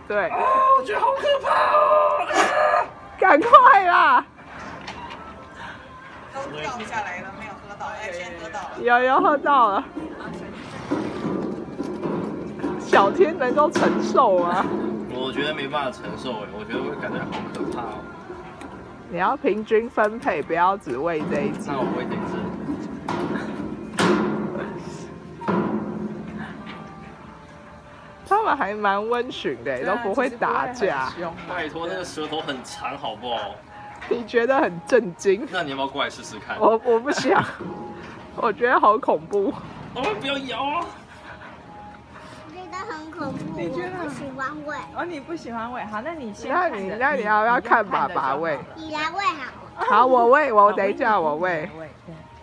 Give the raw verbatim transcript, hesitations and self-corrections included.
对。 啊，我觉得好可怕哦！ 赶快啦！ 都掉下来了，没有喝到，哎，先喝到了。 有有喝到了。小天能够承受吗？ 我觉得没办法承受哎，我觉得会感觉好可怕哦。 你要平均分配，不要只喂这一只。 那我喂哪只？ 他们还蛮温驯的，都不会打架。 拜托，那个舌头很长，好不好？ 你觉得很震惊？ 那你要不要过来试试看？ 我我不想，我觉得好恐怖。 哦，不要摇啊！ 我觉得很恐怖， 你觉得我不喜欢喂。 哦，你不喜欢喂，好，那你先那看着。 你那你要不要看爸爸喂？ 你来喂好了。 好，我喂，我等一下我喂。 喂，对。